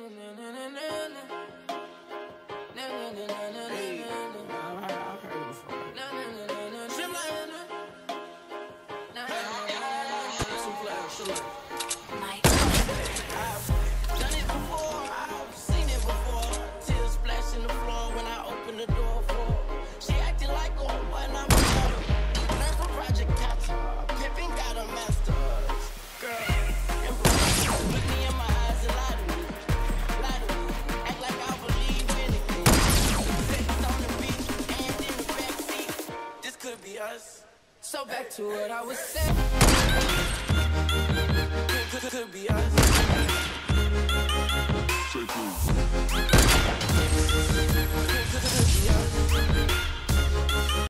So back to what I was saying. Could be us. Could be us.